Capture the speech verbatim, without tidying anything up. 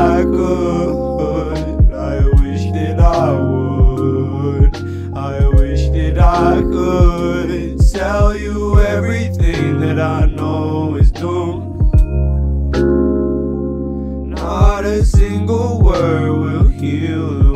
I could. I wish that I would. I wish that I could tell you everything that I know is doomed. Not a single word will heal